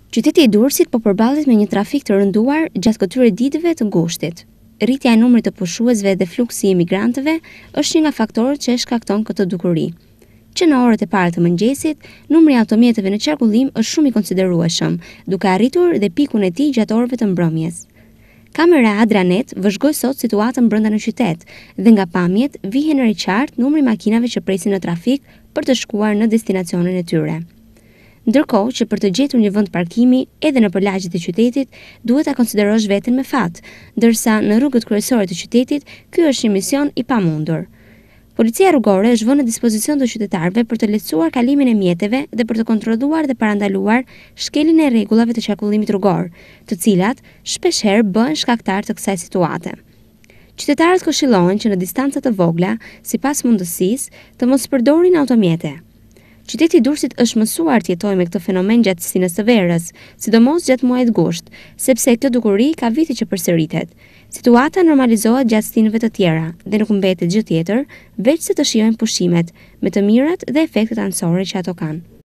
Qyteti i Durrësit po përballet me një trafik të rënduar gjatë këtyre ditëve të ngushtit. Rritja e numrit të pushuesve dhe fluksi i emigrantëve është një nga faktorët që shkakton këtë dukuri. Që në orët e parë të mëngjesit, numri i automjeteve në qarkullim është shumë i konsiderueshëm, duke arritur dhe pikun e tij gjatë orëve të mbrëmjes. Kamera Adranet vëzhgoi sot situatën brenda në qytet dhe nga pamjet vihen në riqart numri makinave që presin në trafik për të shkuar në destinacionin e tyre. Ndërkohë që për të gjetur një vend parkimi edhe në lagjet e qytetit, duhet ta konsiderosh veten me fat, ndërsa në rrugët kryesore të qytetit, ky është një mision i pamundur. Policia rrugore është vënë në dispozicion të qytetarëve për të lehtësuar kalimin e mjeteve dhe për të kontrolluar dhe parandaluar shkeljen e rregullave të qarkullimit rrugor, të cilat shpeshherë bëhen shkaktar të kësaj situate. Qytetarët këshillohen që në distanca të vogla, sipas mundësisë, të mos përdorin automjete. Qyteti i Durrësit është mësuar të jetojë me këtë fenomen gjatë sinës së verës, sidomos gjatë muajit gusht, sepse këtë dukuri ka vite që përsëritet. Situata normalizohet gjatë sinëve të tjera dhe nuk mbetet gjë tjetër veç se të shijojmë pushimet, me të mirat dhe efektet anësore që ato kanë.